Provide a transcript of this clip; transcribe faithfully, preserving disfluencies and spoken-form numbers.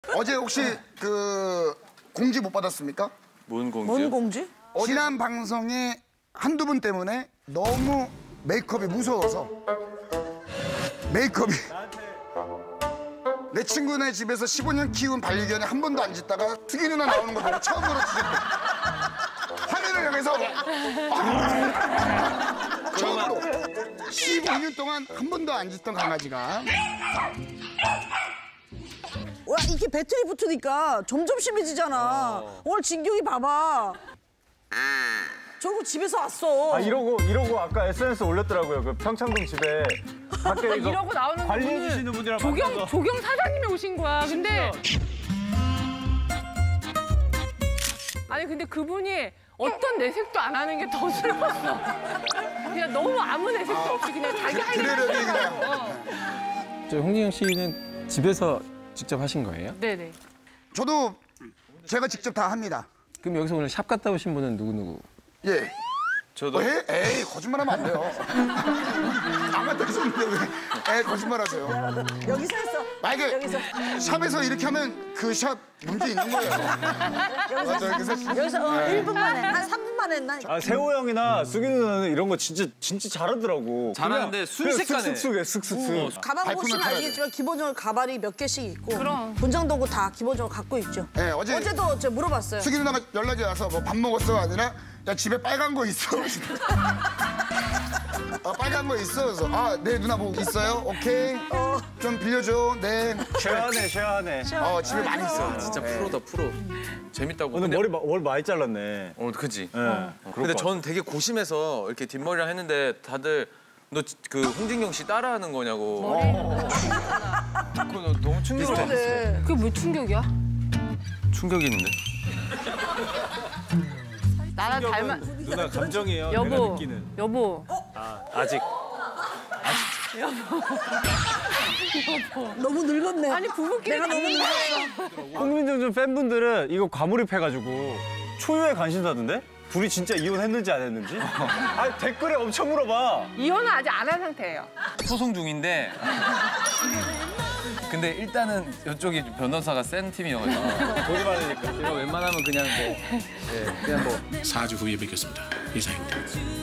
어제 혹시 그 공지 못 받았습니까? 뭔 공지요? 뭔 공지? 지난 방송에 한두 분 때문에 너무 메이크업이 무서워서 메이크업이 내 친구네 집에서 십오 년 키운 반려견이 한 번도 안 짖다가 특이 누나 나오는 거 보고 처음으로 짖었다. 화면을 향해서 처음으로 십오 년 동안 한 번도 안 짖던 강아지가 와, 이게 배터리 붙으니까 점점 심해지잖아. 어. 오늘 진경이 봐봐. 저거 집에서 왔어. 아 이러고 이러고 아까 에스엔에스 올렸더라고요. 그 평창동 집에 밖에 이거 이러고 나오는 관리해 분은 주시는 분이랑 조경 만나서. 조경 사장님이 오신 거야. 근데 아니 근데 그분이 어떤 내색도 안 하는 게 더 슬펐어. 그냥 너무 아무 내색도 없이 그냥 자기 할 일을 그래도 하더라고. 저 홍진영 씨는 집에서 직접 하신 거예요? 네네. 저도 제가 직접 다 합니다. 그럼 여기서 오늘 샵 갔다 오신 분은 누구누구? 예. 저도 어, 에이, 에이 거짓말하면 안 돼요. 안 갔다 오셨는데 왜 에이 거짓말하세요. 여기서 했어. 만약에 여기서. 샵에서 이렇게 하면 그 샵 문제 있는 거예요. 맞아, 여기서 여기서 어, 일 분 만에, 한 삼 분 만에 했나? 아 세호 형이나 수기 누나는 이런 거 진짜 진짜 잘하더라고. 잘하는데 순식간에. 쓱쓱쓱해 쓱쓱쓱. 가방 발품을 보시면 팔아야 알겠지만 기본적으로 가발이 몇 개씩 있고 그럼. 분장도구 다 기본적으로 갖고 있죠. 네, 어제 어제도 저 물어봤어요. 수기 누나가 연락이 와서 뭐 밥 먹었어 아니라 야 집에 빨간 거 있어. 아 빨간 거 있어. 그래서 아 네 누나 뭐 있어요? 오케이. 좀 빌려줘. 네. 쉐어하네 쉐어하네. 어 집에 많이 있어. 진짜 프로다 프로. 재밌다고. 오늘 근데- 머리 마- 머리 많이 잘랐네. 어 그지. 예. 어. 근데 전 되게 고심해서 이렇게 뒷머리를 했는데 다들 너 그 홍진경 씨 따라하는 거냐고. 그거 너무 충격을 네. 그게 왜 충격이야? 충격이 있는데. 나랑 닮아. 누나 감정이에요. 내가 여보. 느끼는. 여보. 아, 아직. 너무 늙었네. 아니 부부끼리 내가 너무 닮은 늙었어. 홍민정 팬분들은 이거 과몰입해가지고 초유의 관심사던데? 둘이 진짜 이혼했는지 안 했는지? 아 댓글에 엄청 물어봐. 이혼은 아직 안 한 상태예요. 소송 중인데. 근데 일단은 이쪽이 변호사가 센 팀이어가지고. 돈이 많으니까. 제가 웬만하면 그냥 뭐, 예, 그냥 뭐. 사 주 후에 뵙겠습니다. 이상입니다.